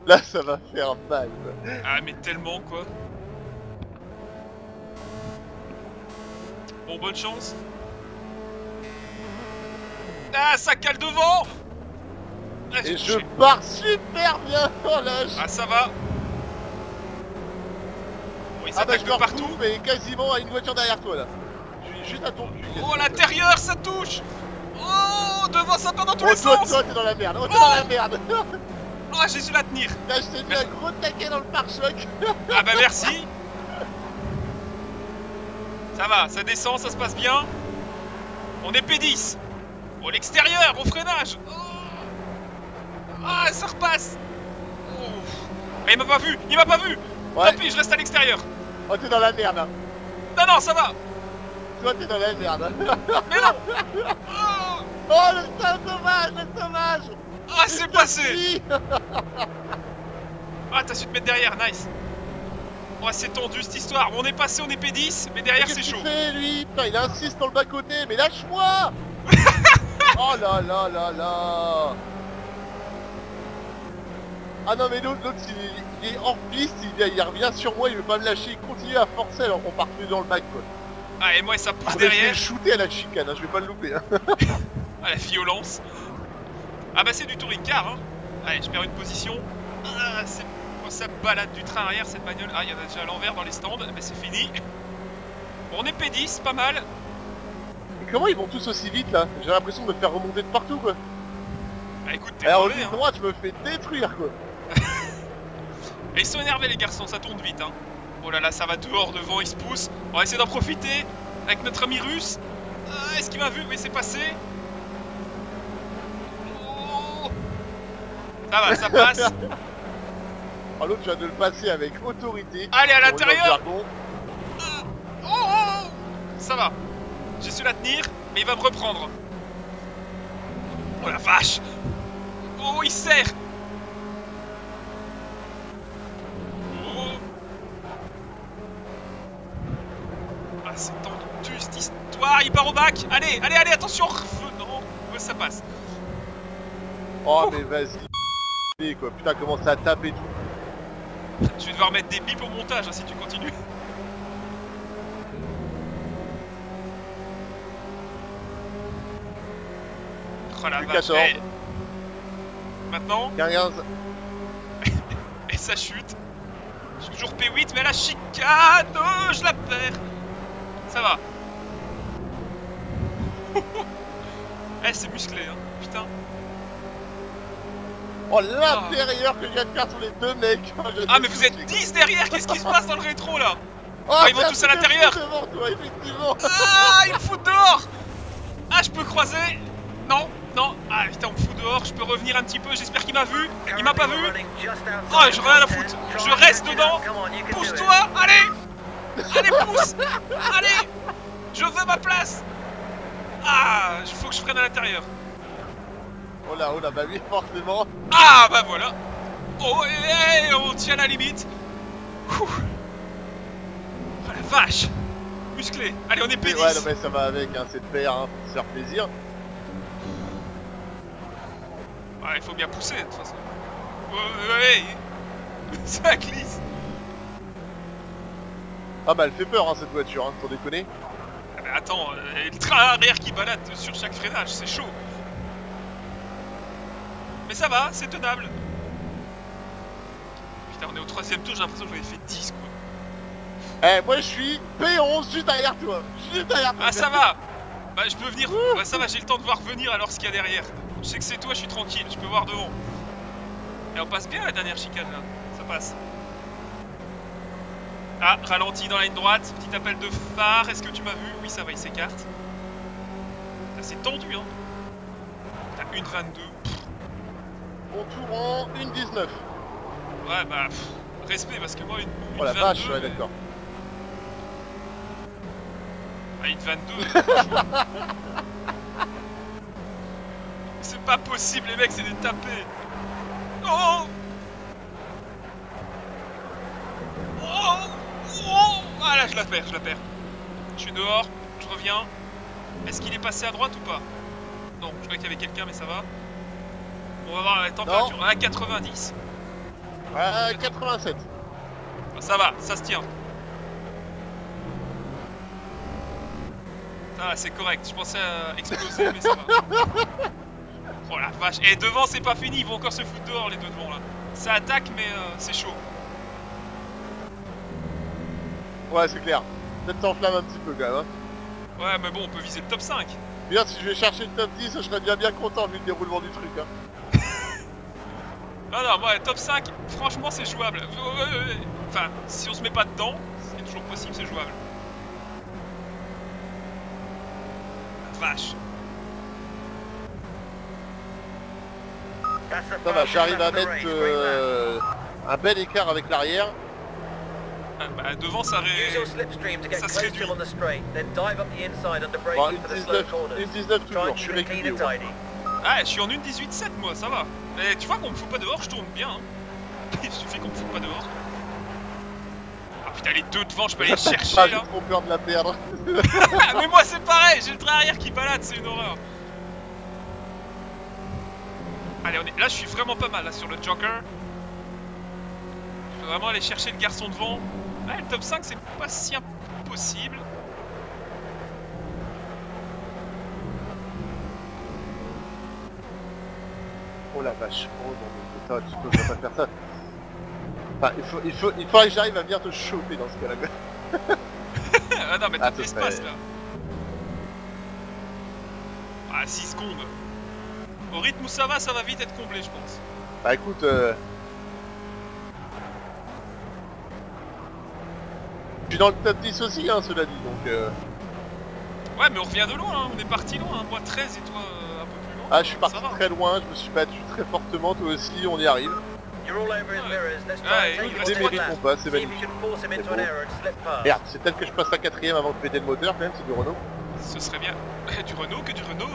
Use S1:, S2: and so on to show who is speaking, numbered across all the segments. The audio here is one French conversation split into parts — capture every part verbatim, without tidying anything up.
S1: Là, ça va faire mal, quoi.
S2: Ah, mais tellement, quoi. Bon, bonne chance. Ah, ça cale devant. Ah,
S1: Et je pars super bien. Oh là, je...
S2: Ah, ça va. Oui, ça
S1: ah bah
S2: attaque
S1: je me
S2: de partout.
S1: retrouve, mais quasiment à une voiture derrière toi, là. Je suis juste à ton cul.
S2: Oh, à l'intérieur, ça touche. Oh, devant, ça part dans tous
S1: Oh,
S2: les
S1: toi,
S2: sens.
S1: toi, t'es dans la merde. Oh, t'es
S2: Oh
S1: dans la merde.
S2: Ah, j'ai su la tenir.
S1: Là, je t'ai mis un gros taquet dans le pare-choc.
S2: Ah bah merci. Ça va, ça descend, ça se passe bien. On est P dix. Oh, l'extérieur, au freinage. Oh. Ah, ça repasse. Oh. Ah, il m'a pas vu, il m'a pas vu.
S1: Ouais.
S2: Tant pis, je reste à l'extérieur.
S1: Oh, t'es dans la merde, hein.
S2: Non, non, ça va.
S1: Toi, t'es dans la merde.
S2: Mais non. Oh,
S1: Oh, le sauvage, le sauvage.
S2: ah, c'est passé.
S1: Si.
S2: Ah, t'as su te mettre derrière, nice. Oh, c'est tendu cette histoire. On est passé, on est P dix, mais derrière c'est chaud.
S1: Qu'est-ce qu'il fait, lui? Putain, il insiste dans le bas-côté, mais lâche-moi. Oh là là là là. Ah non, mais l'autre, l'autre, il, il est hors piste, il, il revient sur moi, il veut pas me lâcher, il continue à forcer alors qu'on part plus dans le bac, quoi.
S2: Ah, et moi, ça pousse
S1: Ah, mais je vais
S2: derrière.
S1: le shooter à la chicane, hein, je vais pas le louper. Hein.
S2: Ah, la violence. Ah bah c'est du touring car, hein. Allez, je perds une position. Ah, c'est... Oh, ça balade du train arrière cette bagnole. Ah, il y en a déjà à l'envers dans les stands, mais c'est fini. Bon, on est P dix, pas mal.
S1: Et comment ils vont tous aussi vite, là? J'ai l'impression de me faire remonter de partout, quoi.
S2: Ah, écoute, t'es
S1: Alors,
S2: mauvais,
S1: ligne
S2: hein.
S1: droite, je me fais détruire, quoi.
S2: Et ils sont énervés les garçons, ça tourne vite, hein. Oh là là, ça va dehors, devant, ils se poussent. On va essayer d'en profiter avec notre ami russe. Ah, est-ce qu'il m'a vu? Oui, c'est passé. Oh. Ça va, ça passe.
S1: Oh, l'autre, je viens de le passer avec autorité.
S2: Allez, à
S1: Pour
S2: l'intérieur.
S1: le jargon.
S2: Oh, oh, oh. Ça va. J'ai su la tenir, mais il va me reprendre. Oh la vache. Oh, il serre. Oh. Ah, c'est tendu cette histoire. Il part au bac. Allez, allez, allez, attention. Non, ouais, ça passe.
S1: Oh, mais vas-y. Quoi. Putain, comment ça tape et tout.
S2: Je vais devoir mettre des bips au montage hein, si tu continues. Oh la vache.
S1: quatorze.
S2: Eh. Maintenant,
S1: quinze.
S2: et ça chute. Je suis toujours P huit, mais à la chicane, oh, je la perds. Ça va. Eh, c'est musclé, hein, putain.
S1: Oh, l'intérieur que je viens de faire sur les deux mecs.
S2: Ah, mais vous êtes dix derrière, qu'est-ce qui se passe dans le rétro là?
S1: Oh,
S2: Ah, ils vont tous à l'intérieur.
S1: devant toi, effectivement.
S2: Ah, il me fout dehors. Ah, je peux croiser. Non, non. Ah, putain, on me fout dehors, je peux revenir un petit peu, j'espère qu'il m'a vu. Il m'a pas vu. Oh, je rien à foutre. Je reste dedans. Pousse-toi, allez. Allez, pousse. Allez. Je veux ma place. Ah, il faut que je freine à l'intérieur.
S1: Oh là, oh là, bah oui, forcément.
S2: Ah, bah voilà. Oh, et, et, on tient la limite. Ouh. Oh la vache. Musclé. Allez, on est P dix.
S1: Ouais, non, mais ça va avec, hein, c'est de faire, hein, faut se faire plaisir.
S2: Ah, il faut bien pousser de toute façon. Oh, ouais. Ça glisse.
S1: Ah bah elle fait peur hein, cette voiture, hein, sans déconner.
S2: Ah, mais attends, euh, le train arrière qui balade sur chaque freinage, c'est chaud. Mais ça va, c'est tenable. Putain, on est au troisième tour, j'ai l'impression que j'en ai fait dix quoi.
S1: Eh, moi je suis P onze juste derrière toi. Juste derrière toi.
S2: Ah, ça va. Bah, je peux venir. Ouais, ça va, j'ai le temps de voir venir alors ce qu'il y a derrière. Je sais que c'est toi, je suis tranquille, je peux voir devant. Et on passe bien la dernière chicane là, ça passe. Ah, ralenti dans la ligne droite, petit appel de phare, est-ce que tu m'as vu? Oui, ça va, il s'écarte. C'est tendu, hein. T'as une vingt-deux.
S1: On tourne en une dix-neuf.
S2: Ouais, bah, pff, respect, parce que moi, une, une
S1: Oh la
S2: vingt-deux,
S1: vache, ouais,
S2: euh,
S1: d'accord.
S2: Ah, une vingt-deux, franchement. C'est pas possible, les mecs, c'est des tapés. Oh! Oh! Oh! Ah là, je la perds, je la perds. Je suis dehors, je reviens. Est-ce qu'il est passé à droite ou pas? Non, je croyais qu'il y avait quelqu'un, mais ça va. On va voir la température. On est à quatre-vingt-dix.
S1: Euh, quatre-vingt-sept.
S2: Ça va, ça se tient. Ça va, c'est correct. Je pensais à exploser, mais ça va. Oh la vache. Et devant, c'est pas fini. Ils vont encore se foutre dehors, les deux devant là. Ça attaque, mais euh, c'est chaud.
S1: Ouais, c'est clair. Peut-être s'enflamme un petit peu quand même. Hein.
S2: Ouais, mais bon, on peut viser le top cinq.
S1: Bien, si je vais chercher le top dix, je serais bien bien content vu le déroulement du truc. Hein.
S2: Non, non, moi, top cinq, franchement, c'est jouable. Enfin, si on se met pas dedans, ce qui est toujours possible, c'est jouable. La vache.
S1: Ça va, j'arrive à mettre euh, un bel écart avec l'arrière.
S2: Ah, bah, devant, ça, ré... ça se réduit.
S1: Bon, une dix-neuf, une dix-neuf toujours, je suis régulier. Ouais.
S2: Ah, je suis en une dix-huit sept moi, ça va. Mais tu vois qu'on me fout pas dehors, je tourne bien. Hein. Il suffit qu'on me fout pas dehors. Ah putain, les deux devant, je peux aller les chercher
S1: ah,
S2: là.
S1: j'ai trop peur de la perdre.
S2: Mais moi c'est pareil, j'ai le train arrière qui balade, c'est une horreur. Allez, on est... là je suis vraiment pas mal là sur le Joker. Je peux vraiment aller chercher le garçon devant. Ah, le top cinq c'est pas si impossible.
S1: Oh la vache, oh non, mais ça, tu peux pas faire ça. Enfin, il faut, il faut, il faudrait que j'arrive à venir te choper dans ce cas-là.
S2: Ah non, mais
S1: Ah,
S2: t'as de
S1: ce
S2: l'espace
S1: serait-
S2: là. Ah, six secondes. Au rythme où ça va, ça va vite être comblé, je pense.
S1: Bah écoute, euh... je suis dans le top dix aussi, hein, cela dit, donc... Euh...
S2: Ouais, mais on revient de loin, hein. On est parti loin, hein. Moi treize et toi euh, un peu plus loin.
S1: Ah, je suis parti
S2: Ça va.
S1: très loin, je me suis battu très fortement, toi aussi, on y arrive.
S2: Ouais, il
S1: Je
S2: reste
S1: démérite mon pas, c'est
S3: See if you
S1: magnifique.
S3: can force him into
S1: C'est
S3: an
S1: beau.
S3: error and slip past.
S1: Merde, c'est peut-être que je passe la quatrième avant de péter le moteur quand même, c'est du Renault.
S2: Ce serait bien. Du Renault que du Renault.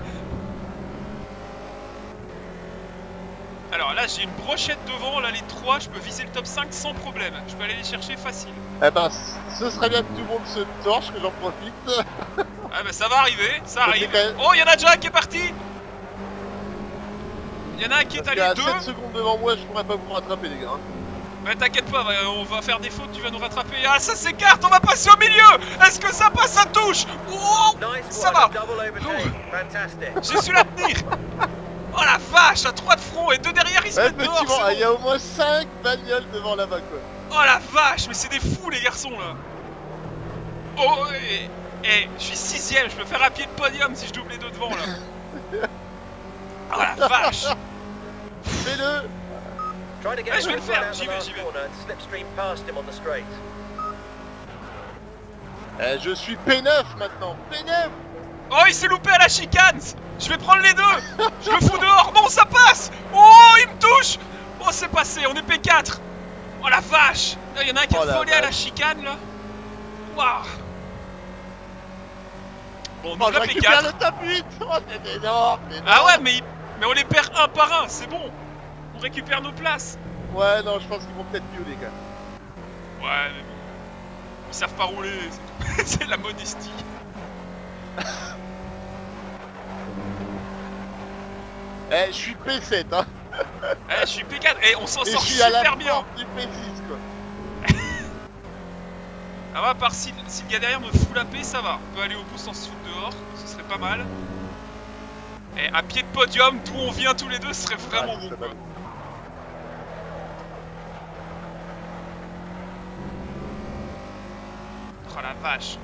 S2: Alors là, j'ai une brochette devant, là les trois, je peux viser le top cinq sans problème. Je peux aller les chercher facile.
S1: Eh ben, ce serait bien que tout le monde se torche, que j'en profite.
S2: Ah bah ça va arriver, ça
S1: Ok,
S2: arrive.
S1: quand même.
S2: Oh, il y en a déjà un qui est parti. Il y en a un qui est
S1: Parce
S2: allé
S1: qu'à
S2: deux.
S1: sept secondes devant moi, je pourrais pas vous rattraper les gars. hein.
S2: Mais t'inquiète pas, on va faire des fautes, tu vas nous rattraper. Ah, ça s'écarte, on va passer au milieu. Est-ce que ça passe, ça touche? Oh,
S3: Nice
S2: ça
S3: one,
S2: va.
S3: a double overtake. Fantastic.
S2: J'ai su la tenir. Oh la vache, à trois de front et deux derrière, ils se
S1: Ouais,
S2: mettent dehors,
S1: effectivement,
S2: c'est
S1: il y a au moins cinq bagnoles devant là-bas quoi.
S2: bon. Oh la vache, mais c'est des fous les garçons là. Oh, et, et je suis sixième, je peux faire un pied de podium si je double les deux devant là. Oh la vache.
S1: Fais-le.
S3: Try to get
S2: Ouais,
S3: a
S2: je vais le
S3: good
S2: faire,
S3: run out
S2: j'y
S3: the
S2: vais,
S3: last
S2: j'y vais.
S3: corner and slipstream past him on the straight.
S1: Eh, je suis P neuf maintenant, P neuf.
S2: Oh, il s'est loupé à la chicane. Je vais prendre les deux. Je le fous dehors. Non, ça passe. Oh, il me touche. Oh, c'est passé, on est P quatre. Oh la vache. Là, il y en a un qui a
S1: Oh, la
S2: volé à la
S1: vache.
S2: chicane là. Waouh. Bon, on
S1: Oh,
S2: ouvre
S1: je
S2: la P
S1: récupère
S2: quatre.
S1: le top huit. Oh, c'est énorme, c'est énorme.
S2: Ah ouais, mais, mais on les perd un par un, c'est bon. On récupère nos places.
S1: Ouais, non, je pense qu'ils vont peut-être mieux les gars.
S2: Ouais, mais bon. Ils savent pas rouler, c'est tout. C'est la modestie.
S1: Eh, je suis P sept hein.
S2: Eh, je suis P quatre. Et on s'en
S1: Et je
S2: sort
S1: suis à la
S2: super bien.
S1: porte du P six quoi.
S2: Ah ouais, à part si, si le gars derrière me fout la paix, ça va. On peut aller au bout sans se foutre dehors, ce serait pas mal. Et à pied de podium, d'où on vient tous les deux, ce serait vraiment
S1: Ouais, ce
S2: bon
S1: serait
S2: quoi.
S1: pas mal.
S2: Oh la vache.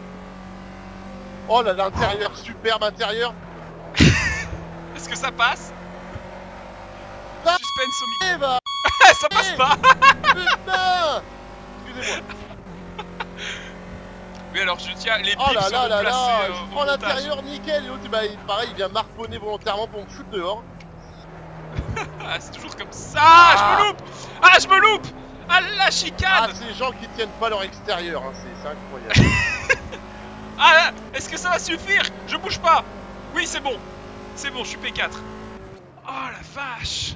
S1: Oh là, l'intérieur, superbe intérieur.
S2: Est-ce que ça passe?
S1: Va-
S2: Suspense au micro.
S1: Eh bah,
S2: Ça passe pas.
S1: putain. Excusez-moi.
S2: Oui alors je tiens les
S1: Oh
S2: pics
S1: là là
S2: seront
S1: là
S2: placés
S1: là,
S2: euh,
S1: je
S2: au
S1: prends
S2: montage.
S1: l'intérieur nickel et l'autre bah, il- pareil il vient marponner volontairement pour me foutre dehors.
S2: Ah c'est toujours comme ça. Ah, je me loupe. Ah je me loupe. Ah la
S1: Ah
S2: chicane.
S1: ces gens qui tiennent pas leur extérieur, hein, c'est c'est incroyable.
S2: Ah est-ce que ça va suffire? Je bouge pas. Oui c'est bon. C'est bon, je suis P quatre. Oh la vache.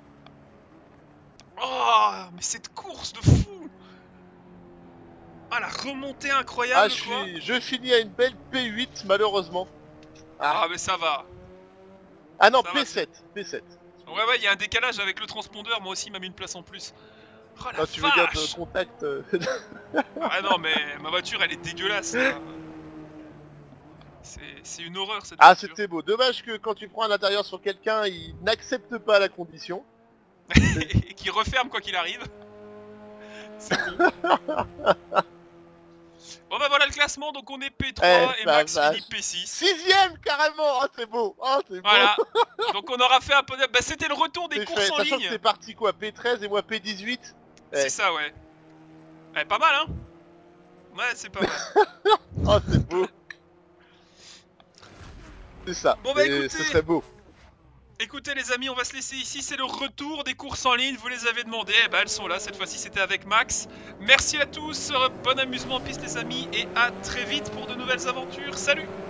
S2: Oh mais cette course de fou. Ah la remontée incroyable
S1: Ah je,
S2: quoi.
S1: suis, je finis à une belle P huit malheureusement.
S2: Ah mais ça va.
S1: Ah non
S2: Ça va,
S1: P sept, P sept.
S2: Ouais, ouais, il y a un décalage avec le transpondeur, moi aussi il m'a mis une place en plus. Oh la
S1: Ah, tu veux dire
S2: vache.
S1: de contact euh,
S2: Ah non, mais ma voiture elle est dégueulasse là. C'est c'est une horreur cette
S1: Ah,
S2: voiture.
S1: c'était beau. Dommage que quand tu prends à l'intérieur sur quelqu'un, il n'accepte pas la condition.
S2: Et qui referme quoi qu'il arrive. C'est con. Bon bah voilà le classement, donc on est P trois
S1: Eh,
S2: et
S1: bah,
S2: Max
S1: vache.
S2: finit P six.
S1: Sixième, carrément. Oh, c'est beau. Oh, c'est beau.
S2: Voilà. Donc on aura fait un peu de... Bah c'était le retour des
S1: C'est
S2: courses
S1: fait.
S2: en
S1: Sachant
S2: ligne.
S1: que t'es parti quoi, P treize et moi P dix-huit.
S2: C'est
S1: Eh.
S2: ça, ouais. Ouais, pas mal, hein. Ouais, c'est pas mal.
S1: Oh, c'est beau. C'est ça.
S2: Bon, bah,
S1: Et
S2: écoutez.
S1: ce serait beau.
S2: Écoutez les amis, on va se laisser ici, c'est le retour des courses en ligne, vous les avez demandées, eh ben, elles sont là, cette fois-ci c'était avec Max. Merci à tous, bon amusement en piste les amis, et à très vite pour de nouvelles aventures, salut!